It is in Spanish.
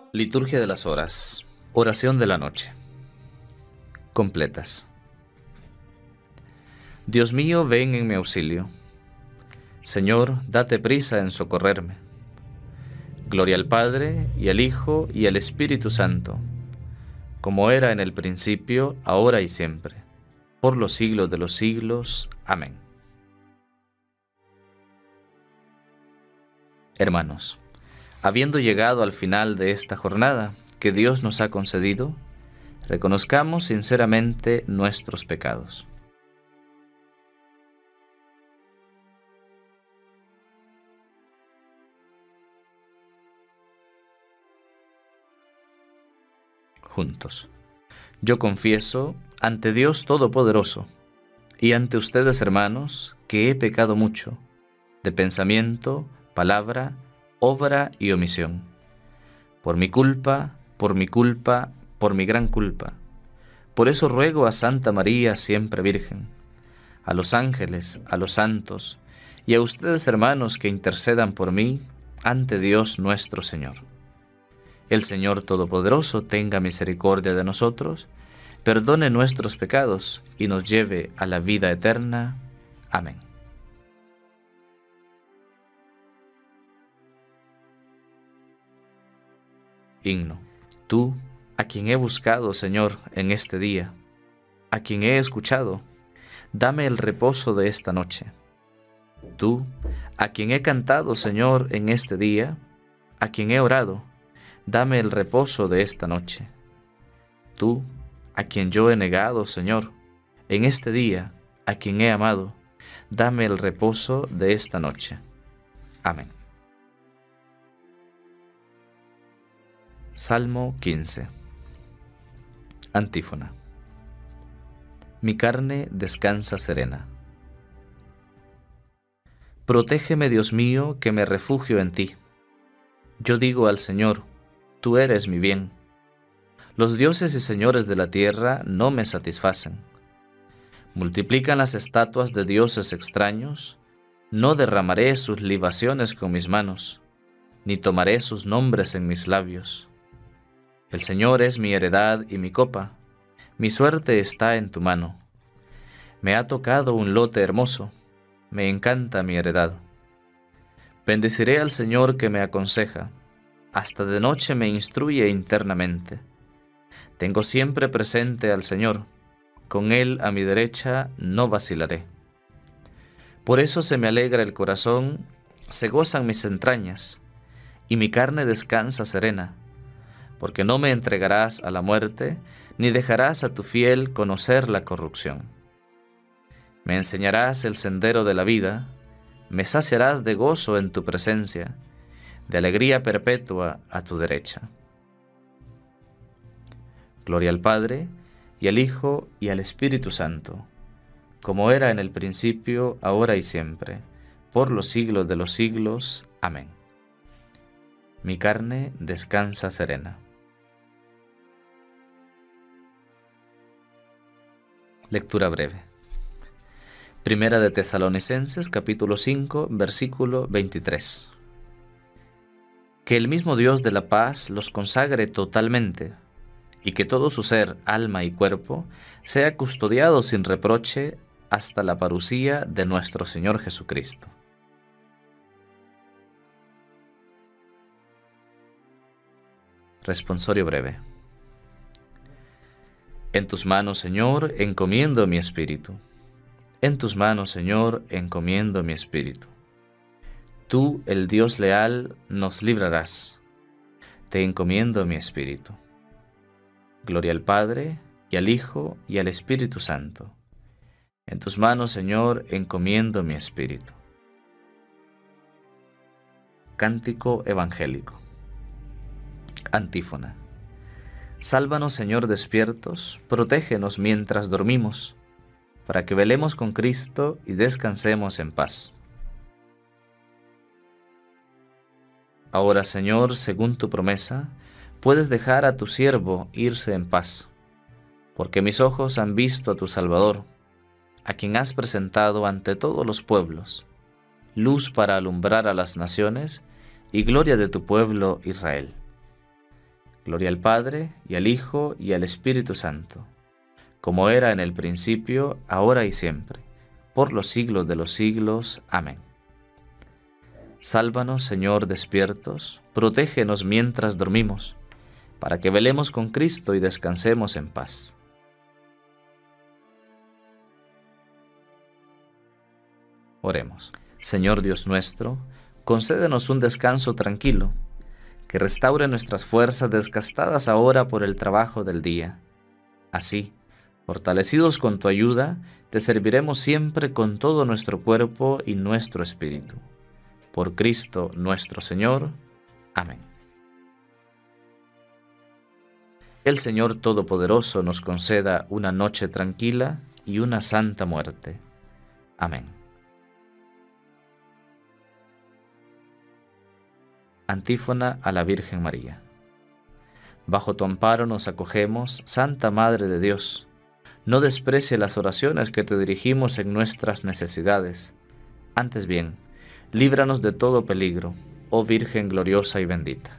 Liturgia de las horas. Oración de la noche. Completas. Dios mío, ven en mi auxilio. Señor, date prisa en socorrerme. Gloria al Padre, y al Hijo, y al Espíritu Santo, como era en el principio, ahora y siempre, por los siglos de los siglos. Amén. Hermanos, habiendo llegado al final de esta jornada que Dios nos ha concedido, reconozcamos sinceramente nuestros pecados. Juntos. Yo confieso ante Dios Todopoderoso y ante ustedes, hermanos, que he pecado mucho, de pensamiento, palabra, obra y omisión. Por mi culpa, por mi gran culpa. Por eso ruego a Santa María, siempre Virgen, a los ángeles, a los santos, y a ustedes, hermanos, que intercedan por mí ante Dios nuestro Señor. El Señor Todopoderoso tenga misericordia de nosotros, perdone nuestros pecados y nos lleve a la vida eterna. Amén. Himno. Tú, a quien he buscado, Señor, en este día, a quien he escuchado, dame el reposo de esta noche. Tú, a quien he cantado, Señor, en este día, a quien he orado, dame el reposo de esta noche. Tú, a quien yo he negado, Señor, en este día, a quien he amado, dame el reposo de esta noche. Amén. Salmo 15. Antífona. Mi carne descansa serena. Protégeme, Dios mío, que me refugio en ti. Yo digo al Señor, tú eres mi bien. Los dioses y señores de la tierra no me satisfacen. Multiplican las estatuas de dioses extraños. No derramaré sus libaciones con mis manos, ni tomaré sus nombres en mis labios. El Señor es mi heredad y mi copa. Mi suerte está en tu mano. Me ha tocado un lote hermoso. Me encanta mi heredad. Bendeciré al Señor que me aconseja. Hasta de noche me instruye internamente. Tengo siempre presente al Señor. Con Él a mi derecha no vacilaré. Por eso se me alegra el corazón, se gozan mis entrañas, y mi carne descansa serena, porque no me entregarás a la muerte, ni dejarás a tu fiel conocer la corrupción. Me enseñarás el sendero de la vida, me saciarás de gozo en tu presencia, de alegría perpetua a tu derecha. Gloria al Padre, y al Hijo, y al Espíritu Santo, como era en el principio, ahora y siempre, por los siglos de los siglos. Amén. Mi carne descansa serena. Lectura breve. Primera de Tesalonicenses, capítulo 5, versículo 23. Que el mismo Dios de la paz los consagre totalmente, y que todo su ser, alma y cuerpo sea custodiado sin reproche hasta la parucía de nuestro Señor Jesucristo. Responsorio breve. En tus manos, Señor, encomiendo mi espíritu. En tus manos, Señor, encomiendo mi espíritu. Tú, el Dios leal, nos librarás. Te encomiendo mi espíritu. Gloria al Padre, y al Hijo, y al Espíritu Santo. En tus manos, Señor, encomiendo mi espíritu. Cántico evangélico. Antífona. Sálvanos, Señor, despiertos, protégenos mientras dormimos, para que velemos con Cristo y descansemos en paz. Ahora, Señor, según tu promesa, puedes dejar a tu siervo irse en paz, porque mis ojos han visto a tu Salvador, a quien has presentado ante todos los pueblos, luz para alumbrar a las naciones y gloria de tu pueblo Israel. Gloria al Padre, y al Hijo, y al Espíritu Santo, como era en el principio, ahora y siempre, por los siglos de los siglos. Amén. Sálvanos, Señor, despiertos, protégenos mientras dormimos, para que velemos con Cristo y descansemos en paz. Oremos. Señor Dios nuestro, concédenos un descanso tranquilo, que restaure nuestras fuerzas desgastadas ahora por el trabajo del día. Así, fortalecidos con tu ayuda, te serviremos siempre con todo nuestro cuerpo y nuestro espíritu. Por Cristo nuestro Señor. Amén. El Señor Todopoderoso nos conceda una noche tranquila y una santa muerte. Amén. Antífona a la Virgen María. Bajo tu amparo nos acogemos, Santa Madre de Dios. No desprecie las oraciones que te dirigimos en nuestras necesidades. Antes bien, líbranos de todo peligro, oh Virgen gloriosa y bendita.